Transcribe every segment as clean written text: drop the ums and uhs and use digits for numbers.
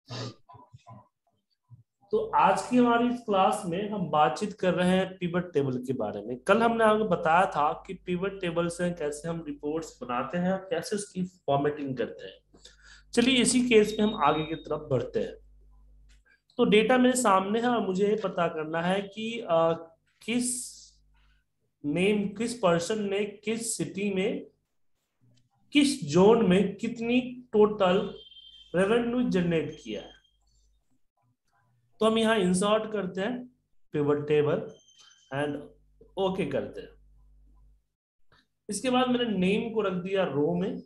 तो आज की हमारी इस क्लास में हम बातचीत कर रहे हैं पिवट टेबल के बारे में। कल हमने आपको बताया था कि पिवट टेबल से कैसे हम रिपोर्ट्स बनाते हैं और कैसे उसकी फॉर्मेटिंग करते हैं। चलिए इसी केस में हम आगे की तरफ बढ़ते हैं। तो डेटा मेरे सामने है और मुझे ये पता करना है कि किस किस पर्सन ने किस सिटी में किस जोन में कितनी टोटल रेवेन्यू जनरेट किया है। तो हम यहाँ इंसर्ट करते हैं पिवट टेबल एंड ओके करते हैं। इसके बाद मैंने नेम को रख दिया रो में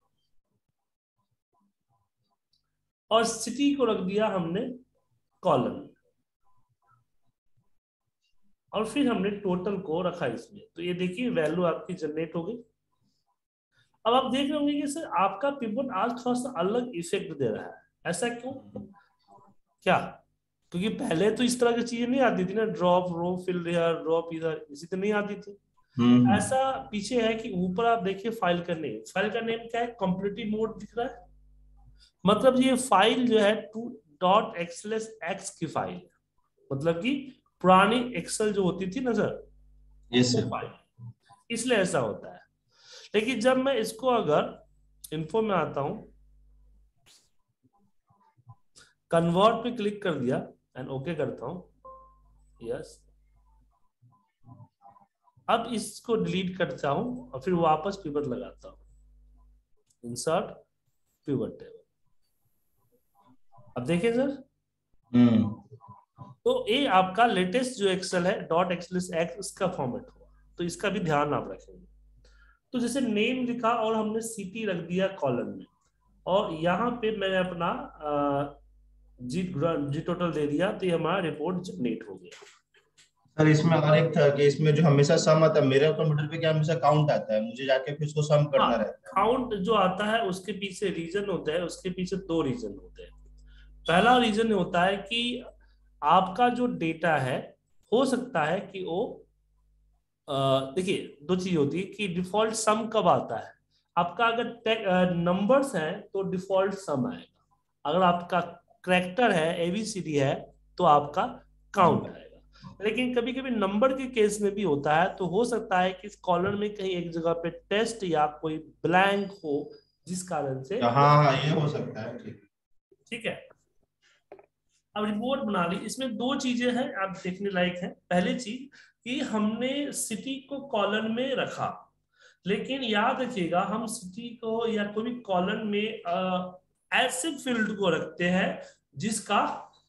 और सिटी को रख दिया हमने कॉलम में, और फिर हमने टोटल को रखा इसमें। तो ये देखिए वैल्यू आपकी जनरेट हो गई। अब आप देख रहे होंगे कि सर आपका पिवट आज थोड़ा सा अलग इफेक्ट दे रहा है। ऐसा क्यों? क्या? क्योंकि पहले तो इस तरह की चीजें नहीं आती थी ना, drop row fill here drop इधर, इसी तो नहीं आती थी। ऐसा पीछे है कि ऊपर आप देखिए फाइल का नेम क्या है, कॉम्पिटिटिव मोड दिख रहा है। मतलब ये फाइल जो है टू डॉट एक्सएलएस एक्स की फाइल है, मतलब कि पुरानी एक्सेल जो होती थी ना सर, वो फाइल, इसलिए ऐसा होता है। लेकिन जब मैं इसको अगर इन्फो में आता हूं, कन्वर्ट पे क्लिक कर दिया एंड ओके करता हूं, यस, अब इसको डिलीट करता हूं और फिर वापस पिवट लगाता हूं, इंसर्ट पिवट टेबल। अब देखिए सर, तो ये आपका लेटेस्ट जो एक्सेल है डॉट एक्सएलएस एक्स, इसका फॉर्मेट हुआ। तो इसका भी ध्यान आप रखेंगे। तो जैसे नेम लिखा और हमने सिटी रख दिया कॉलम में, और यहाँ पे मैंने अपना जी जी टोटल दे दिया, तो ये हमारा रिपोर्ट जनरेट हो गया। सर इसमें और एक था कि इसमें जो हमेशा सम आता है, मेरे कंप्यूटर पे क्या हमेशा काउंट आता है, मुझे जाके फिर उसको सम हाँ, करना रहता है। काउंट जो आता है उसके पीछे रीजन होता है, उसके पीछे दो रीजन होते हैं। पहला रीजन होता है कि आपका जो डेटा है, हो सकता है कि वो देखिए दो चीज होती है कि डिफॉल्ट सम कब आता है। आपका अगर नंबर्स हैं तो डिफॉल्ट सम आएगा, अगर आपका करेक्टर है एबीसीडी है तो आपका काउंट आएगा। लेकिन कभी कभी नंबर के केस में भी होता है, तो हो सकता है कि इस कॉलम में कहीं एक जगह पे टेस्ट या कोई ब्लैंक हो, जिस कारण से। हाँ हाँ, ये हो सकता है, ठीक। ठीक है, अब रिपोर्ट बना ली। इसमें दो चीजें हैं आप देखने लायक है। पहली चीज कि हमने सिटी को कॉलम में रखा, लेकिन याद रखिएगा हम सिटी को या कोई भी कॉलम में ऐसे फील्ड को रखते हैं जिसका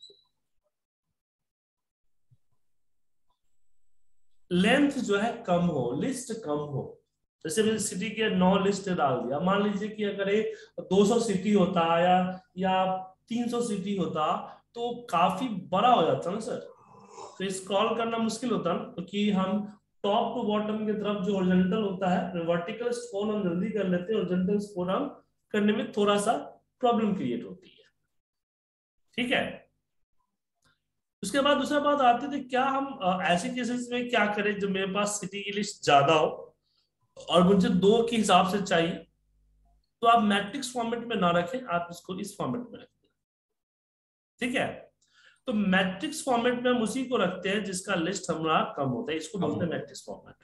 लेंथ जो है कम हो, लिस्ट कम हो। जैसे मैंने सिटी के 9 लिस्ट डाल दिया, मान लीजिए कि अगर ये 200 सिटी होता या 300 सिटी होता तो काफी बड़ा हो जाता ना सर। तो स्क्रॉल करना मुश्किल होता ना, क्योंकि हम टॉप टू बॉटम की तरफ जो हॉरिजॉन्टल होता है, वर्टिकल स्क्रॉल हम जल्दी कर लेते हैं, हॉरिजॉन्टल स्क्रॉल हम करने में थोड़ा सा प्रॉब्लम क्रिएट होती है। ठीक है, उसके बाद दूसरा बात आती थी क्या हम ऐसे केसेस में क्या करें जब मेरे पास सिटी की लिस्ट ज्यादा हो और मुझे दो के हिसाब से चाहिए। तो आप मैट्रिक्स फॉर्मेट में ना रखें, आप इसको इस फॉर्मेट में रखें। ठीक है, तो मैट्रिक्स फॉर्मेट में हम उसी को रखते हैं जिसका लिस्ट हमारा कम होता है, इसको बोलते हैं मैट्रिक्स फॉर्मेट।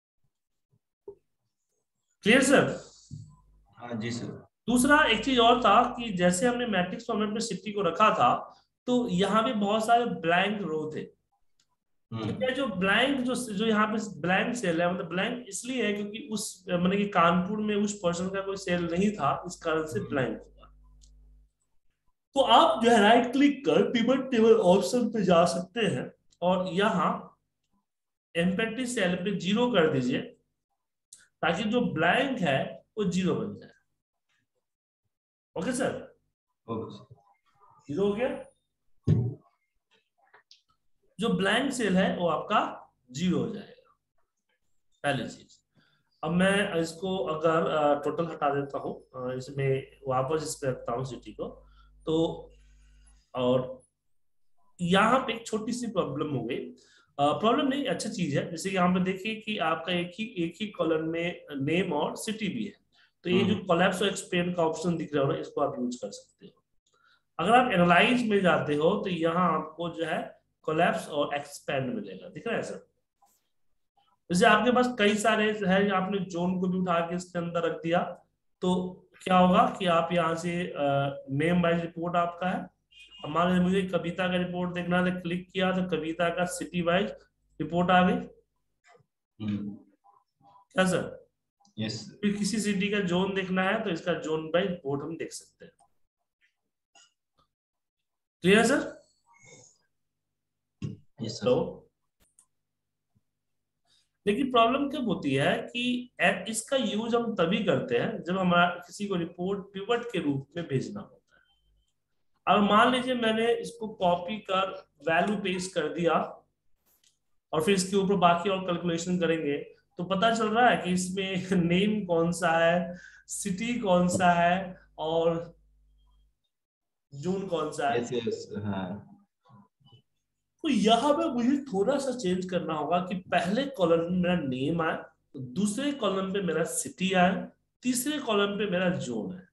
Clear sir? हाँ जी सर। दूसरा एक चीज और था कि जैसे हमने मैट्रिक्स फॉर्मेट में सिटी को रखा था, तो यहाँ पे बहुत सारे ब्लैंक रो थे। तो क्या जो ब्लैंक जो यहाँ पे ब्लैंक सेल है, मतलब ब्लैंक इसलिए है क्योंकि उस मतलब कि कानपुर में उस पर्सन का कोई सेल नहीं था, इस कारण से ब्लैंक होगा। तो आप जो है राइट क्लिक कर पिवट टेबल ऑप्शन पे जा सकते हैं और यहाँ एम्प्टी सेल पे 0 कर दीजिए, ताकि जो ब्लैंक है वो 0 बन जाए। ओके सर, 0 हो गया। जो ब्लैंक सेल है वो आपका 0 हो जाएगा, पहली चीज। अब मैं इसको अगर टोटल हटा देता हूँ, इसमें वापस इस पे रखता हूँ सिटी को, तो और यहाँ पे एक छोटी सी प्रॉब्लम हो गई। प्रॉब्लम नहीं, अच्छा चीज है। जैसे यहाँ पे देखिए कि आपका एक ही कॉलम में नेम और सिटी भी है। तो ये जो कोलैप्स और एक्सपेंड का ऑप्शन दिख रहा है ना, इसको आप यूज कर सकते हो। अगर आप एनालाइज में जाते हो तो यहाँ आपको जो है कोलैप्स और एक्सपेंड मिलेगा, दिख रहा है सर। जैसे आपके पास कई सारे है, आपने जोन को भी उठा के इसके अंदर रख दिया, तो क्या होगा कि आप यहाँ से नेम वाइज रिपोर्ट आपका है। अब मान लीजिए मुझे कविता का रिपोर्ट देखना है, तो क्लिक किया तो कविता का सिटी वाइज रिपोर्ट आ गई। क्या सर? यस फिर किसी सिटी का जोन देखना है तो इसका जोन वाइज रिपोर्ट हम देख सकते हैं। Clear sir? यस तो सर। लेकिन प्रॉब्लम कब होती है कि इसका यूज हम तभी करते हैं जब हमारा किसी को रिपोर्ट पिवट के रूप में भेजना होता है। अब मान लीजिए मैंने इसको कॉपी कर वैल्यू पेस्ट कर दिया और फिर इसके ऊपर बाकी और कैलकुलेशन करेंगे, तो पता चल रहा है कि इसमें नेम कौन सा है, सिटी कौन सा है और जून कौन सा है। यस यस हाँ। तो यहां पे मुझे थोड़ा सा चेंज करना होगा कि पहले कॉलम में मेरा नेम आए, तो दूसरे कॉलम पे मेरा सिटी आए, तीसरे कॉलम पे मेरा जोन है।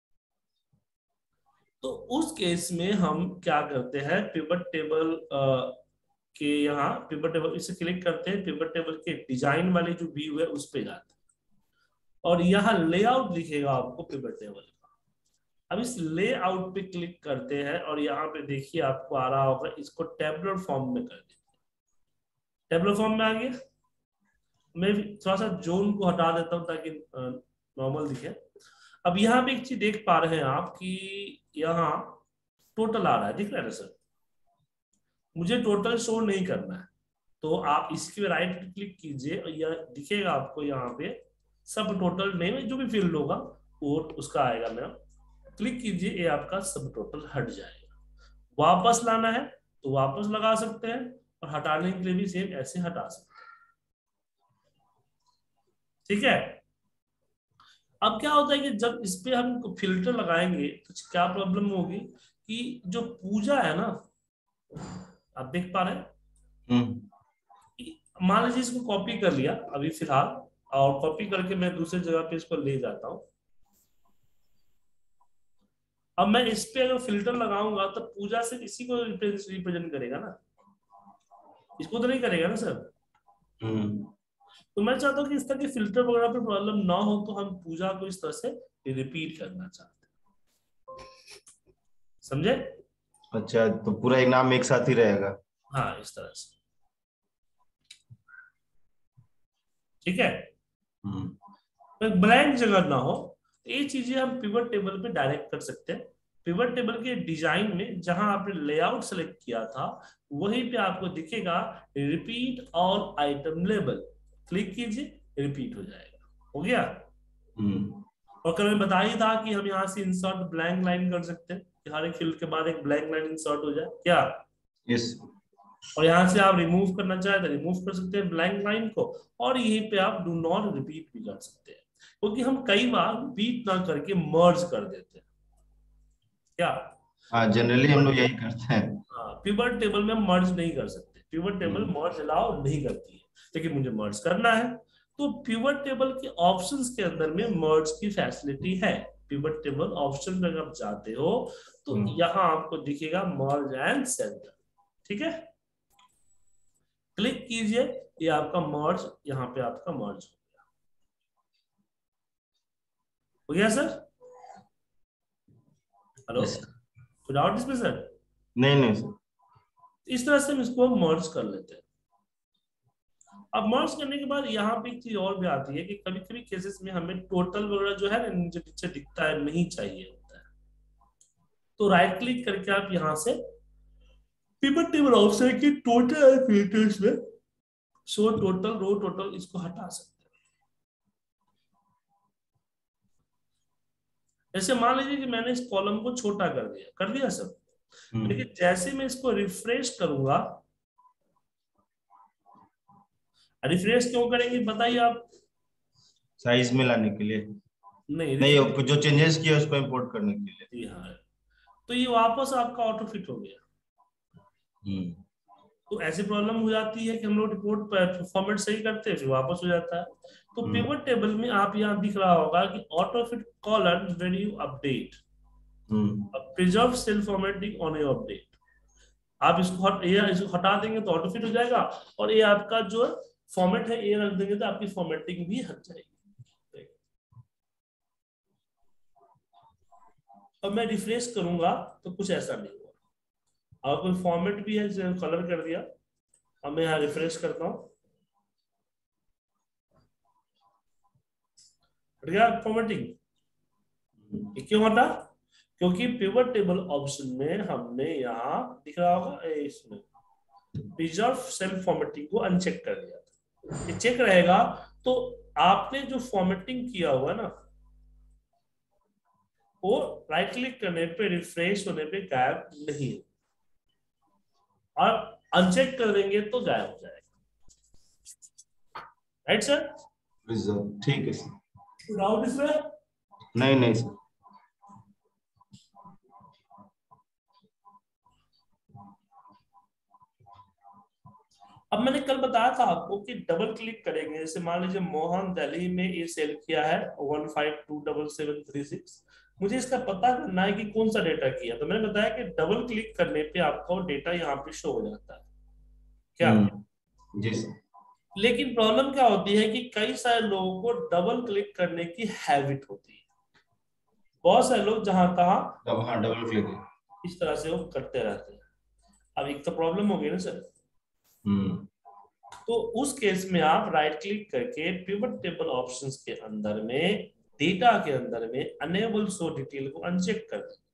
तो उस केस में हम क्या करते हैं, पिवट टेबल के यहाँ पिवट टेबल इसे क्लिक करते हैं, पिवट टेबल के डिजाइन वाली जो व्यू है उस पे जाते हैं और यहाँ लेआउट दिखेगा आपको पिवट टेबल का। अब इस लेआउट पे क्लिक करते हैं और यहाँ पे देखिए आपको आ रहा होगा, इसको टेबलर फॉर्म में कर देते हैं। टेबलर फॉर्म में आ गया। मैं थोड़ा सा जोन को हटा देता हूँ ताकि नॉर्मल दिखे। अब यहाँ पे एक चीज देख पा रहे हैं आप कि यहाँ टोटल आ रहा है, दिख रहा है ना सर? मुझे टोटल शो नहीं करना है, तो आप इसके राइट क्लिक कीजिए और यह दिखेगा आपको यहाँ पे सब टोटल नेम जो भी फील्ड होगा वो उसका आएगा। मेरा क्लिक कीजिए, ये आपका सब टोटल हट जाएगा। वापस लाना है तो वापस लगा सकते हैं और हटाने के लिए भी सेम ऐसे हटा सकते हैं। ठीक है। अब क्या होता है कि जब इस पे हम फिल्टर लगाएंगे तो क्या प्रॉब्लम होगी कि जो पूजा है ना, आप देख पा रहे हैं, मान लीजिए इसको कॉपी कर लिया अभी फिलहाल, और कॉपी करके मैं दूसरी जगह पे इसको ले जाता हूं। अब मैं इस पे अगर फिल्टर लगाऊंगा तो पूजा से इसी को रिप्रेजेंट करेगा ना, इसको तो नहीं करेगा ना सर। तो मैं चाहता हूँ कि इस तरह के फिल्टर वगैरह पे प्रॉब्लम ना हो, तो हम पूजा को इस तरह से रिपीट करना चाहते हैं। समझे? अच्छा तो पूरा एक नाम एक साथ ही रहेगा। हाँ इस तरह से। ठीक है। ब्लैंक जगह ना हो, तो ये चीजें हम पिवट टेबल पे डायरेक्ट कर सकते हैं। पिवट टेबल के डिजाइन में जहां आपने लेआउट सेलेक्ट किया था वहीं पे आपको दिखेगा repeat all item label, click कीजिए, रिपीट हो जाएगा। हो गया। और कल मैं बता ही था कि हम यहाँ से इंसर्ट ब्लैंक लाइन कर सकते हैं कि हर एक फील्ड के बाद एक ब्लैंक लाइन इंसर्ट हो जाए क्या। यस और यहाँ से आप रिमूव करना चाहे तो रिमूव कर सकते हैं ब्लैंक लाइन को, और यहीं पे आप डू नॉट रिपीट भी कर सकते हैं, क्योंकि हम कई बार रिपीट ना करके मर्ज कर देते हैं क्या। हाँ जनरली हम लोग यही करते हैं। हाँ, पिवट टेबल में मर्ज नहीं कर सकते, पिवट टेबल मर्ज अलाउ नहीं करती है, लेकिन मुझे मर्ज करना है तो पिवट टेबल के ऑप्शंस के अंदर में मर्ज की फैसिलिटी है। पिवट टेबल ऑप्शन में अगर आप जाते हो तो यहाँ आपको दिखेगा मर्ज एंड सेंटर। ठीक है, क्लिक कीजिए, ये आपका मर्ज, यहाँ पे आपका मर्ज हो गया सर। हेलो, यस कोई डाउट इसमें सर? नहीं नहीं सर। इस तरह से हम इसको मर्ज कर लेते हैं। अब मर्ज करने के बाद यहाँ पे एक चीज और भी आती है कि कभी कभी केसेस में हमें टोटल वगैरह जो है ना नीचे नीचे दिखता है, नहीं चाहिए होता है, तो राइट क्लिक करके आप यहाँ से पिवट टेबल ऑप्शन की टोटल फिल्टर्स में शो टोटल रो टोटल इसको हटा सकते हैं। जैसे मान लीजिए कि मैंने इस कॉलम को छोटा कर दिया सब, लेकिन जैसे मैं इसको रिफ्रेश करूंगा, रिफ्रेश क्यों करेंगे बताइए आप? साइज में लाने के लिए नहीं, नहीं, जो चेंजेस किया उसको इंपोर्ट करने के लिए। जी हाँ, तो ये वापस आपका ऑटो फिट हो गया। तो ऐसी प्रॉब्लम हो जाती है कि हम लोग रिपोर्ट फॉर्मेट सही करते हैं फिर वापस हो जाता है। तो पिवट टेबल में आप यहाँ दिख रहा होगा कि auto fit column when you update, preserve cell formatting on your update. आप इसको हटा देंगे तो ऑटो फिट हो जाएगा, और ये आपका जो फॉर्मेट है ये रख देंगे तो आपकी फॉर्मेटिंग भी हट जाएगी। अब मैं रिफ्रेश करूंगा तो कुछ ऐसा नहीं हुआ। और कोई फॉर्मेट भी है जिसे कलर कर दिया। अब मैं यहाँ रिफ्रेश करता हूँ, हट गया फॉर्मेटिंग। क्यों हटा? क्योंकि पिवट टेबल ऑप्शन में हमने यहाँ दिख रहा होगा इसमें प्रिजर्व सेल फॉर्मेटिंग को अनचेक कर दिया था। ये चेक रहेगा तो आपने जो फॉर्मेटिंग किया हुआ ना वो राइट क्लिक करने पे रिफ्रेश होने पे गायब नहीं है, और अनचेक कर देंगे तो गायब हो जाएगा। Right sir? ठीक है सर। डाउट इसमें? नहीं नहीं सर। अब मैंने कल बताया था आपको कि डबल क्लिक करेंगे, जैसे मान लीजिए मोहन दिल्ली में ये सेल किया है 152776, मुझे इसका पता करना है कि कौन सा डेटा किया। तो मैंने बताया कि डबल क्लिक करने पे आपका वो डेटा यहाँ पे शो हो जाता है क्या? जी सर। लेकिन प्रॉब्लम क्या होती है कि कई सारे लोगों को डबल क्लिक करने की हैबिट होती है। बहुत सारे लोग जहां तहां हाँ डबल क्लिक है। इस तरह से वो करते रहते हैं। अब एक तो प्रॉब्लम हो गई ना सर। तो उस केस में आप राइट क्लिक करके पिवट टेबल ऑप्शंस के अंदर में डेटा के अंदर में अनेबल शो डिटेल को अनचेक कर दें।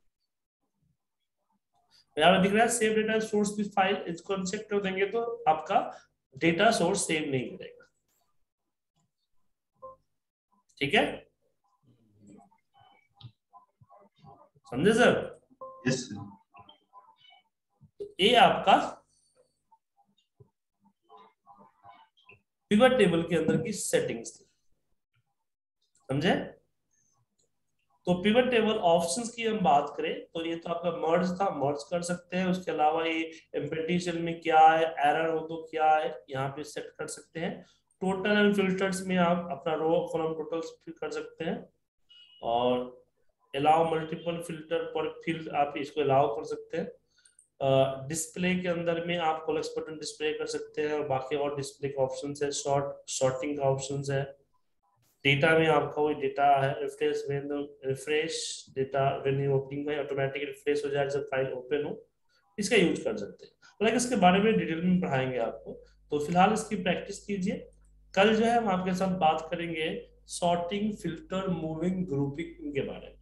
यहाँ पे दिख रहा है save data source with file, इसको अनचेक कर देंगे तो आपका डेटा सोर्स सेव नहीं करेगा। ठीक है, समझे सर? Yes sir. ये आपका पिवट टेबल के अंदर की सेटिंग्स थी, समझे? तो पिवट टेबल ऑप्शंस की हम बात करें तो ये तो आपका मर्ज था, मर्ज कर सकते हैं। उसके अलावा ये एम्प्टी सेल में क्या है, एरर हो तो क्या है, यहाँ पे सेट कर सकते हैं। टोटल एंड फिल्टर्स में आप अपना रो कॉलम टोटल्स कर सकते हैं, और allow multiple filter per field आप इसको अलाउ कर सकते हैं। डिस्प्ले के अंदर में आप कोलेक्स बटन डिस्प्ले कर सकते हैं, और बाकी और डिस्प्ले के ऑप्शन है, शॉर्टिंग का ऑप्शन है। डेटा में आपका वही डेटा है, refresh data when you opening में ऑटोमेटिक रिफ्रेश हो जाए जब फाइल ओपन हो, इसका यूज कर सकते हैं। हालांकि इसके बारे में डिटेल में पढ़ाएंगे आपको, तो फिलहाल इसकी प्रैक्टिस कीजिए। कल जो है हम आपके साथ बात करेंगे सॉर्टिंग, फिल्टर, मूविंग, ग्रुपिंग के बारे में।